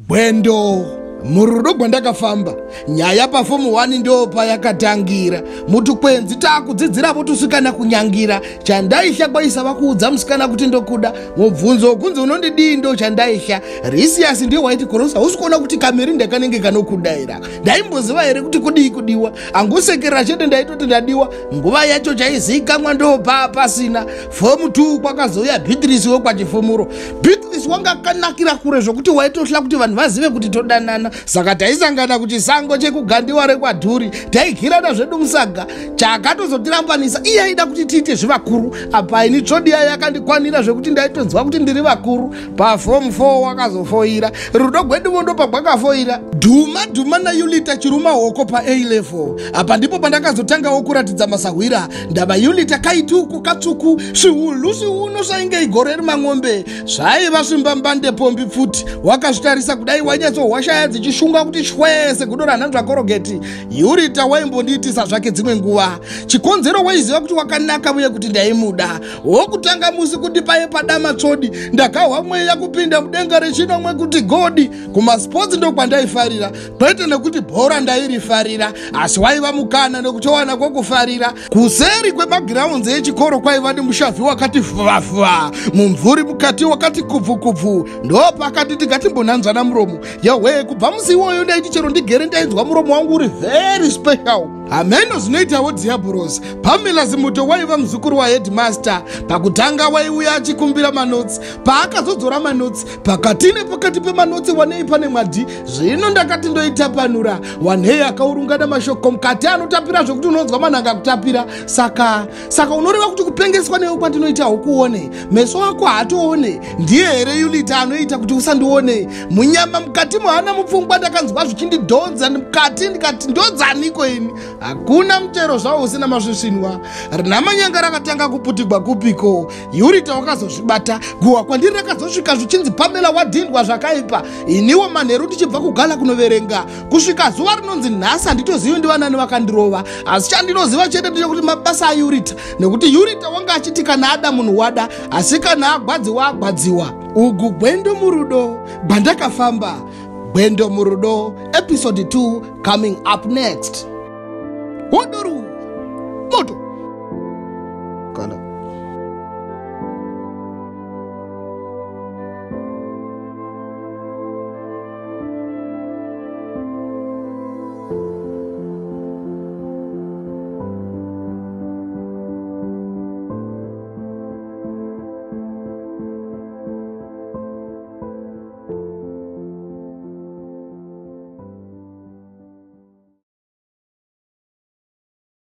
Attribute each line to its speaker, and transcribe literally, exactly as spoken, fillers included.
Speaker 1: Gwendo, murudo gwandakafamba. Nyaya pafomu wani ndo payakatangira. Mutukwenzi takudzidzira votusvikana kunyangira. Chandaisha kwaisa vakuudza musikana kuti ndokuda. Mubvunzo kunze unondidii ndo chandaisha. Risiyasi ndiyo waiti korosa. Usikuona kuti kameri ndakanenge kanokudaira. Ndaimboziva here kuti kudii kudiwa. Angusekera chete ndaitoti ndadiwa. Nguva yacho chaizikamwa ndo pa pasina. Fomu tu kwakazoya Beatrice wo kwachifumuro. Beatrice wanga kanakira kure zvokuti waitosla kuti vanhu vazive kuti todanana. Saka taisangana kuchisango chekugandiwa rekwadhuri. Taigirana zvedu musaga. Chakatozotirambanisa iye aida kuti tiite zvivakuru. Apa ini tsvodi yayo yakandikwanira zvekuti ndaitonzwa kuti ndiri vakuru. Pa form four wakazofoira. Rudo gwedu mondo pagwakafoira. Dhuma dhuma na Yulita chiruma hoko pa A level. Apa ndipo pandakazotangawo kuratidza masahwira. Ndaba Yulita kaituku katsuku zvihulu zviuno zvainge igore rimang'ombe. Zvaiva zvimbambande pombi pfuti. Wakazvitarisa kudai wanyatsohwashaya dzichishunga kuti shwese kudora nhanzva korogeti. Yulita waimbonditisa zvake dzimwe nguva. Chikonzero waiziva kuti wakanaka uye kuti ndaimuda. Wokutanga musi kuti paye padama tsodi. Ndakahwa mweya kupinda mudenga rechinomwe kuti godi. Kuma sports ndo kwandaifarira. Kwete nekuti bhora ndairifarira. Asi waiva mukana nekutowana kwekufarira. Kuseri kwemagrounds echikoro kwaiva nemushavhi wakati fuva-fuva. Mumvuri mukati wakati kubvu-kubvu. Ndo pakati tikatimbonanzvana muromo. Yawe kubva musi iwoyo ndaiti chero ndigere ndainzwa muromo wangu uri very special. Ameno zvinoitawo diabolos. Pamela Zimuto waiva muzukuru waheadmaster. Pakutanga waiuya achikumbira manotsi. Paakazodzora manotsi. Pakati nepakati pemanotsi wanei pane mwadi. Zvino ndakati ndoitapanura. Wanei akaurungana mashoko mukati anotapira zvokuti unonzwa manhanga kutapira. Saka saka unoreva kuti kupengeswa newe kwandinoita hukuone. Meso ako haatoone. Ndiye here Yulita anoita kuti usandione. Munyama mukati mwana mupfungwa ndakanzwa zvichindidhodza mukati ndikati ndodzaniko ini. Hakuna mchero zvawo usina mazvisvinwa. Rinamanyanga rakatanga kuputigwa kupiko. Yulita wakazozvibata. Guwa kwandiri rakazosvika zvichinzi Pamela wadhindwa zvakaipa. Iniwo manheru ndichibva kugala kunoverenga. Kusvika zuva rinonzi nhasi handitozivi ndivanani vakandirova. Asi chandinoziva chete ndechekuti mabasa aYulita. Nekuti Yulita wanga achiti kana ada munhu wada. Asi kana agwadziwa agwadziwa. Ugu Gwendo murudo. Gwandakafamba. Gwendo murudo. Episode two coming up next.